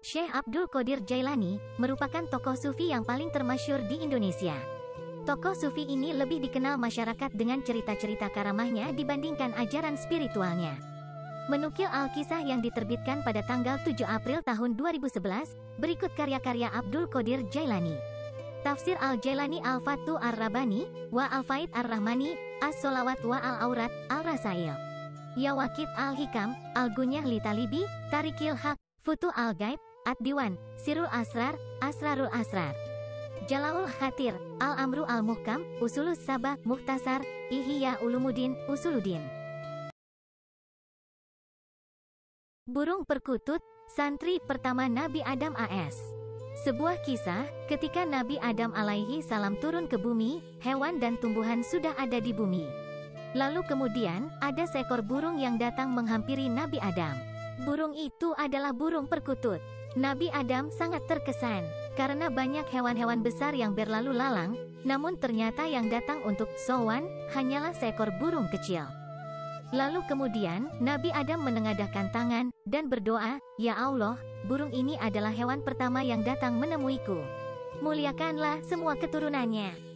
Syekh Abdul Qadir Jailani merupakan tokoh sufi yang paling termasyhur di Indonesia. Tokoh sufi ini lebih dikenal masyarakat dengan cerita-cerita karamahnya dibandingkan ajaran spiritualnya. Menukil Al-Kisah yang diterbitkan pada tanggal 7 April tahun 2011, berikut karya-karya Abdul Qadir Jailani. Tafsir Al-Jailani Al-Fatu Ar-Rabani, wa Al-Faid Ar-Rahmani, As-Solawat wa Al-Aurat, Al-Rasail. Yawakit Al-Hikam, Al-Gunyah Li Talibi, Tarikil Haq, Futu Al-Gaib, Ad-Diwan, Sirul Asrar, Asrarul Asrar. Jalaul Khatir, Al-Amru Al-Muhkam, Usulus Sabah, Mukhtasar, Ihya Ulumuddin, Usuluddin. Burung Perkutut, Santri Pertama Nabi Adam AS. Sebuah kisah, ketika Nabi Adam alaihi salam turun ke bumi, hewan dan tumbuhan sudah ada di bumi. Lalu kemudian, ada seekor burung yang datang menghampiri Nabi Adam. Burung itu adalah burung perkutut. Nabi Adam sangat terkesan, karena banyak hewan-hewan besar yang berlalu lalang, namun ternyata yang datang untuk sowan, hanyalah seekor burung kecil. Lalu kemudian, Nabi Adam menengadahkan tangan, dan berdoa, "Ya Allah, burung ini adalah hewan pertama yang datang menemuiku. Muliakanlah semua keturunannya."